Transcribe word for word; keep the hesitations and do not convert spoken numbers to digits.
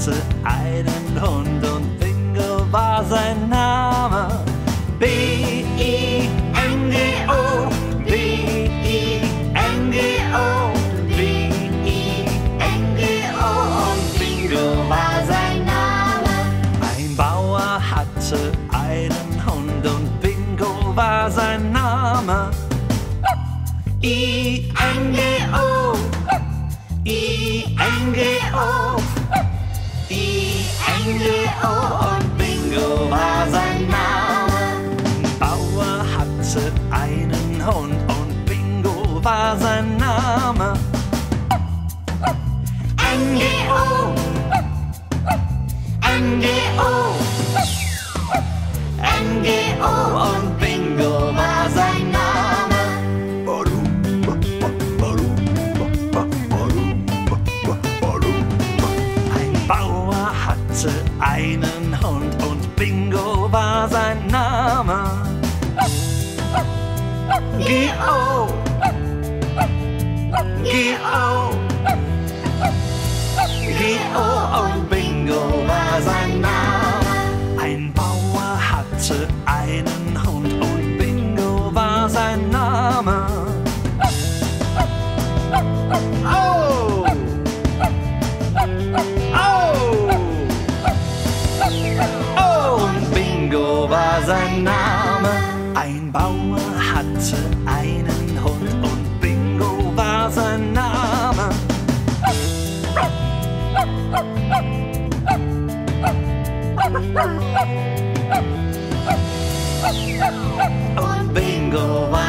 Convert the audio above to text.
hatte einen Hund und Bingo war sein Name. B I N G O, B I N G O, B I N G O und Bingo war sein Name. Ein Bauer hatte einen Hund und Bingo war sein Name. I N G O, I N G O, I N G O und Bingo war sein Name. Ein Bauer hatte einen Hund und Bingo war sein Name. N G O, N G O, N G O und Bingo war sein Name. Ein Bauer hatte einen Hund und Bingo war sein Name. G O, G O, G O und Bingo war sein Name. Ein Bauer hatte einen Hund und Bingo war sein Name. Oh! Oh! Oh! Und Bingo war sein Name. Ein Bauer hatte einen Hund und Bingo war sein Name. Und Bingo war